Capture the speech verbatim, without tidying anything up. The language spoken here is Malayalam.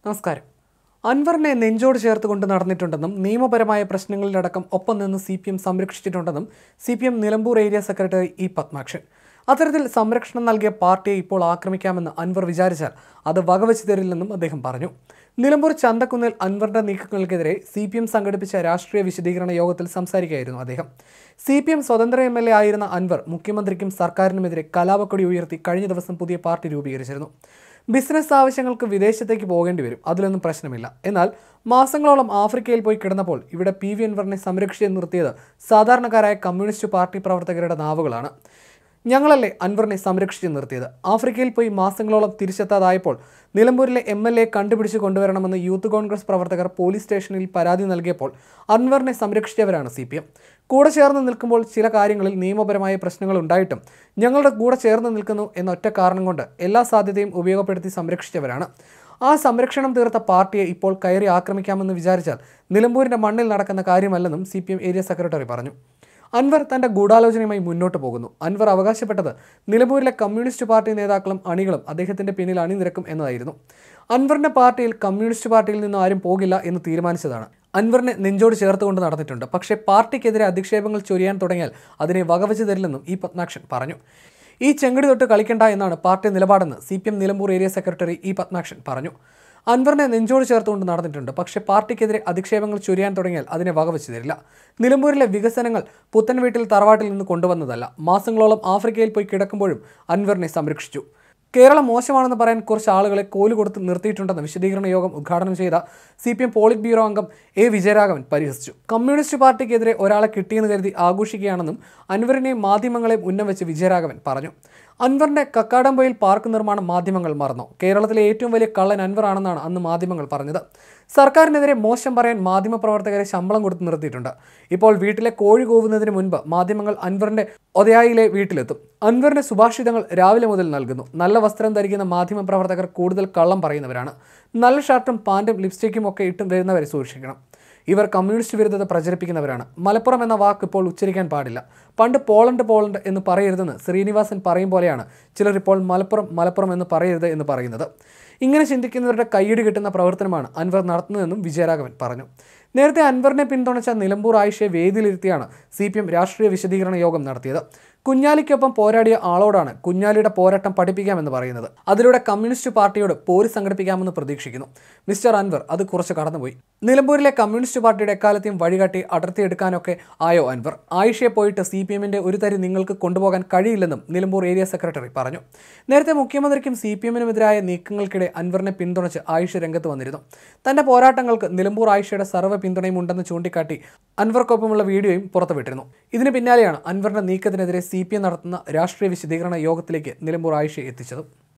നമസ്കാരം. അൻവറിനെ നെഞ്ചോട് ചേർത്തുകൊണ്ട് നടന്നിട്ടുണ്ടെന്നും നിയമപരമായ പ്രശ്നങ്ങളിലടക്കം ഒപ്പം നിന്ന് സി പി എം സംരക്ഷിച്ചിട്ടുണ്ടെന്നും C P M Nilambur area secretary E Padmakshan. അത്തരത്തിൽ സംരക്ഷണം നൽകിയ പാർട്ടിയെ ഇപ്പോൾ ആക്രമിക്കാമെന്ന് അൻവർ വിചാരിച്ചാൽ അത് വകവെച്ച് തരില്ലെന്നും അദ്ദേഹം പറഞ്ഞു. നിലമ്പൂർ ചന്തക്കുന്നിൽ അൻവറിന്റെ നീക്കങ്ങൾക്കെതിരെ സി പി എം സംഘടിപ്പിച്ച രാഷ്ട്രീയ വിശദീകരണ യോഗത്തിൽ സംസാരിക്കുകയായിരുന്നു അദ്ദേഹം. സി പി എം സ്വതന്ത്ര എം എൽ എ ആയിരുന്ന അൻവർ മുഖ്യമന്ത്രിക്കും സർക്കാരിനുമെതിരെ കലാപക്കൊടി ഉയർത്തി കഴിഞ്ഞ ദിവസം പുതിയ പാർട്ടി രൂപീകരിച്ചിരുന്നു. ബിസിനസ് ആവശ്യങ്ങൾക്ക് വിദേശത്തേക്ക് പോകേണ്ടി വരും, അതിലൊന്നും പ്രശ്നമില്ല. എന്നാൽ മാസങ്ങളോളം ആഫ്രിക്കയിൽ പോയി കിടന്നപ്പോൾ ഇവിടെ പി വി അൻവറിനെ സംരക്ഷിച്ച് നിർത്തിയത് സാധാരണക്കാരായ കമ്മ്യൂണിസ്റ്റ് പാർട്ടി പ്രവർത്തകരുടെ നാവുകളാണ്. ഞങ്ങളല്ലേ അൻവറിനെ സംരക്ഷിച്ച് നിർത്തിയത്. ആഫ്രിക്കയിൽ പോയി മാസങ്ങളോളം തിരിച്ചെത്താതായപ്പോൾ നിലമ്പൂരിലെ എം എൽ എ കണ്ടുപിടിച്ച് കൊണ്ടുവരണമെന്ന് യൂത്ത് കോൺഗ്രസ് പ്രവർത്തകർ പോലീസ് സ്റ്റേഷനിൽ പരാതി നൽകിയപ്പോൾ അൻവറിനെ സംരക്ഷിച്ചവരാണ് സി പി എം. കൂടെ ചേർന്ന് നിൽക്കുമ്പോൾ ചില കാര്യങ്ങളിൽ നിയമപരമായ പ്രശ്നങ്ങൾ ഉണ്ടായിട്ടും ഞങ്ങളുടെ കൂടെ ചേർന്ന് നിൽക്കുന്നു എന്ന ഒറ്റ കാരണം കൊണ്ട് എല്ലാ സാധ്യതയും ഉപയോഗപ്പെടുത്തി സംരക്ഷിച്ചവരാണ്. ആ സംരക്ഷണം തീർത്ത പാർട്ടിയെ ഇപ്പോൾ കയറി ആക്രമിക്കാമെന്ന് വിചാരിച്ചാൽ നിലമ്പൂരിൻ്റെ മണ്ണിൽ നടക്കുന്ന കാര്യമല്ലെന്നും C P M area secretary പറഞ്ഞു. അൻവർ തന്റെ ഗൂഢാലോചനയുമായി മുന്നോട്ട് പോകുന്നു. അൻവർ അവകാശപ്പെട്ടത് നിലമ്പൂരിലെ കമ്മ്യൂണിസ്റ്റ് പാർട്ടി നേതാക്കളും അണികളും അദ്ദേഹത്തിന്റെ പിന്നിൽ അണിനിരക്കും എന്നതായിരുന്നു. അൻവറിന്റെ പാർട്ടിയിൽ കമ്മ്യൂണിസ്റ്റ് പാർട്ടിയിൽ നിന്നും ആരും പോകില്ല എന്ന് തീരുമാനിച്ചതാണ്. അൻവറിനെ നെഞ്ചോട് ചേർത്തുകൊണ്ട് നടന്നിട്ടുണ്ട്. പക്ഷേ പാർട്ടിക്കെതിരെ അധിക്ഷേപങ്ങൾ ചൊരിയാൻ തുടങ്ങിയാൽ അതിനെ വകവെച്ച് തരില്ലെന്നും ഇ പത്മാക്ഷൻ പറഞ്ഞു. ഈ ചെങ്കടി തൊട്ട് കളിക്കണ്ട എന്നാണ് പാർട്ടി നിലപാടെന്ന് C P M Nilambur area secretary E Padmakshan പറഞ്ഞു. അൻവറിനെ നെഞ്ചോട് ചേർത്തുകൊണ്ട് നടന്നിട്ടുണ്ട്. പക്ഷേ പാർട്ടിക്കെതിരെ അധിക്ഷേപങ്ങൾ ചൊരിയാൻ തുടങ്ങിയാൽ അതിനെ വകവെച്ച് തരില്ല. നിലമ്പൂരിലെ വികസനങ്ങൾ പുത്തൻ വീട്ടിൽ തറവാട്ടിൽ നിന്ന് കൊണ്ടുവന്നതല്ല. മാസങ്ങളോളം ആഫ്രിക്കയിൽ പോയി കിടക്കുമ്പോഴും അൻവറിനെ സംരക്ഷിച്ചു. കേരളം മോശമാണെന്ന് പറയാൻ കുറച്ച് ആളുകളെ കോല് കൊടുത്ത് നിർത്തിയിട്ടുണ്ടെന്ന് വിശദീകരണ യോഗം ഉദ്ഘാടനം ചെയ്ത C P M politburo അംഗം എ വിജയരാഘവൻ പരിഹസിച്ചു. കമ്മ്യൂണിസ്റ്റ് പാർട്ടിക്കെതിരെ ഒരാളെ കിട്ടിയെന്ന് കരുതി ആഘോഷിക്കുകയാണെന്നും അൻവറിനെയും മാധ്യമങ്ങളെയും ഉന്നം വെച്ച് വിജയരാഘവൻ പറഞ്ഞു. അൻവറിന്റെ കക്കാടംപൊയിൽ പാർക്ക് നിർമ്മാണം മാധ്യമങ്ങൾ മറന്നു. കേരളത്തിലെ ഏറ്റവും വലിയ കള്ളൻ അൻവർ ആണെന്നാണ് അന്ന് മാധ്യമങ്ങൾ പറഞ്ഞത്. സർക്കാരിനെതിരെ മോശം പറയാൻ മാധ്യമപ്രവർത്തകരെ ശമ്പളം കൊടുത്ത് നിർത്തിയിട്ടുണ്ട്. ഇപ്പോൾ വീട്ടിലെ കോഴി കൂവുന്നതിന് മുൻപ് മാധ്യമങ്ങൾ അൻവറിന്റെ ഒതയായിലെ വീട്ടിലെത്തും. അൻവറിന്റെ സുഭാഷിതങ്ങൾ രാവിലെ മുതൽ നൽകുന്നു. നല്ല വസ്ത്രം ധരിക്കുന്ന മാധ്യമപ്രവർത്തകർ കൂടുതൽ കള്ളം പറയുന്നവരാണ്. നല്ല ഷർട്ടും പാൻറ്റും ലിപ്സ്റ്റിക്കും ഒക്കെ ഇട്ടും വരുന്നവരെ സൂക്ഷിക്കണം. ഇവർ കമ്മ്യൂണിസ്റ്റ് വിരുദ്ധത പ്രചരിപ്പിക്കുന്നവരാണ്. മലപ്പുറം എന്ന വാക്ക് ഇപ്പോൾ ഉച്ചരിക്കാൻ പാടില്ല. പണ്ട് പോളണ്ട് പോളണ്ട് എന്ന് പറയരുതെന്ന് ശ്രീനിവാസൻ പറയും പോലെയാണ് ചിലർ ഇപ്പോൾ മലപ്പുറം മലപ്പുറം എന്ന് പറയരുത് എന്ന് പറയുന്നത്. ഇങ്ങനെ ചിന്തിക്കുന്നവരുടെ കയ്യടി കിട്ടുന്ന പ്രവർത്തനമാണ് അൻവർ നടത്തുന്നതെന്നും വിജയരാഘവൻ പറഞ്ഞു. നേരത്തെ അൻവറിനെ പിന്തുണച്ച നിലമ്പൂർ ആയിഷയെ വേദിയിലിരുത്തിയാണ് സി പി എം രാഷ്ട്രീയ വിശദീകരണ യോഗം നടത്തിയത്. കുഞ്ഞാലിക്കൊപ്പം പോരാടിയ ആളോടാണ് കുഞ്ഞാലിയുടെ പോരാട്ടം പഠിപ്പിക്കാമെന്ന് പറയുന്നത്. അതിലൂടെ കമ്മ്യൂണിസ്റ്റ് പാർട്ടിയോട് പോര് സംഘടിപ്പിക്കാമെന്ന് പ്രതീക്ഷിക്കുന്നു. മിസ്റ്റർ അൻവർ അത് കുറച്ച് കടന്നുപോയി. നിലമ്പൂരിലെ കമ്മ്യൂണിസ്റ്റ് പാർട്ടിയുടെ എക്കാലത്തെയും വഴികാട്ടി അടർത്തിയെടുക്കാനൊക്കെ ആയോ അൻവർ? ആയിഷയെ പോയിട്ട് സി പി എമ്മിൻ്റെ ഒരു തരി നിങ്ങൾക്ക് കൊണ്ടുപോകാൻ കഴിയില്ലെന്നും നിലമ്പൂർ ഏരിയ സെക്രട്ടറി പറഞ്ഞു. നേരത്തെ മുഖ്യമന്ത്രിക്കും സി പി എമ്മിനുമെതിരായ നീക്കങ്ങൾക്കിടെ അൻവറിനെ പിന്തുണച്ച് ആയിഷ രംഗത്ത് വന്നിരുന്നു. തന്റെ പോരാട്ടങ്ങൾക്ക് നിലമ്പൂർ ആയിഷയുടെ സർവ്വ പിന്തുണയും ഉണ്ടെന്ന് ചൂണ്ടിക്കാട്ടി അൻവർക്കൊപ്പമുള്ള വീഡിയോയും പുറത്തുവിട്ടിരുന്നു. ഇതിന് പിന്നാലെയാണ് അൻവറിന്റെ നീക്കത്തിനെതിരെ സി പി എം നടത്തുന്ന രാഷ്ട്രീയ വിശദീകരണ യോഗത്തിലേക്ക് നിലമ്പൂർ ആയിഷയെ എത്തിച്ചത്.